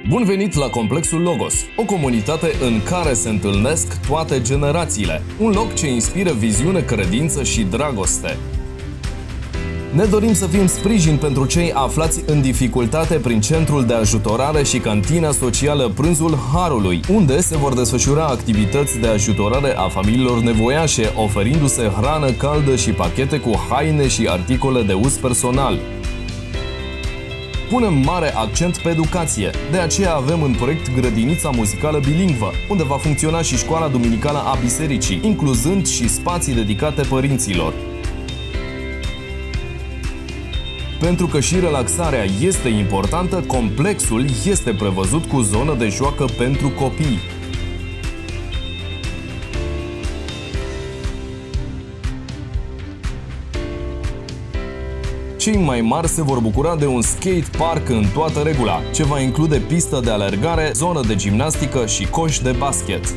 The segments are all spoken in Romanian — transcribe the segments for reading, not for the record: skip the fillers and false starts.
Bun venit la Complexul Logos, o comunitate în care se întâlnesc toate generațiile, un loc ce inspiră viziune, credință și dragoste. Ne dorim să fim sprijin pentru cei aflați în dificultate prin Centrul de Ajutorare și Cantina Socială Prânzul Harului, unde se vor desfășura activități de ajutorare a familiilor nevoiașe, oferindu-se hrană caldă și pachete cu haine și articole de uz personal. Punem mare accent pe educație, de aceea avem în proiect grădinița muzicală bilingvă, unde va funcționa și școala duminicală a bisericii, incluzând și spații dedicate părinților. Pentru că și relaxarea este importantă, complexul este prevăzut cu zonă de joacă pentru copii. Cei mai mari se vor bucura de un skate park în toată regula, ce va include pistă de alergare, zonă de gimnastică și coș de basket.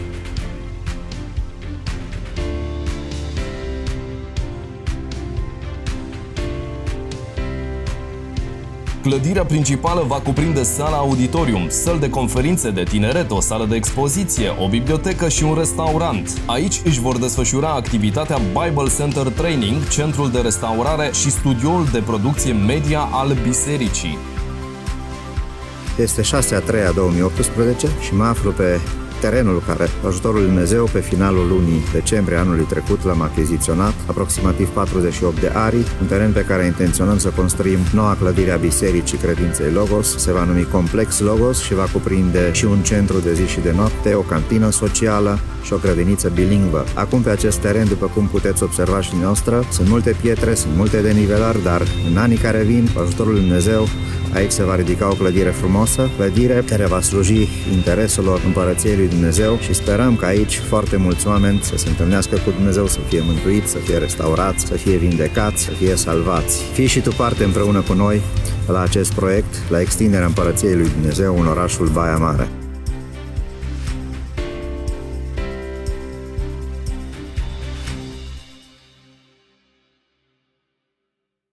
Clădirea principală va cuprinde sala auditorium, săli de conferințe, de tineret, o sală de expoziție, o bibliotecă și un restaurant. Aici își vor desfășura activitatea Bible Center Training, centrul de restaurare și studioul de producție media al bisericii. Este 6/3/2018 și mă aflu pe terenul care, cu ajutorul lui Dumnezeu, pe finalul lunii decembrie anului trecut l-am achiziționat, aproximativ 48 de arii, un teren pe care intenționăm să construim noua clădire a Bisericii Credinței Logos. Se va numi Complex Logos și va cuprinde și un centru de zi și de noapte, o cantină socială și o grădiniță bilingvă. Acum pe acest teren, după cum puteți observa și noastră, sunt multe pietre, sunt multe denivelări, dar în anii care vin, cu ajutorul lui Dumnezeu, aici se va ridica o clădire frumoasă, clădire care va sluji intereselor Împărăției lui Dumnezeu și sperăm că aici foarte mulți oameni să se întâlnească cu Dumnezeu, să fie mântuiți, să fie restaurați, să fie vindecați, să fie salvați. Fii și tu parte împreună cu noi la acest proiect, la extinderea Împărăției lui Dumnezeu în orașul Baia Mare.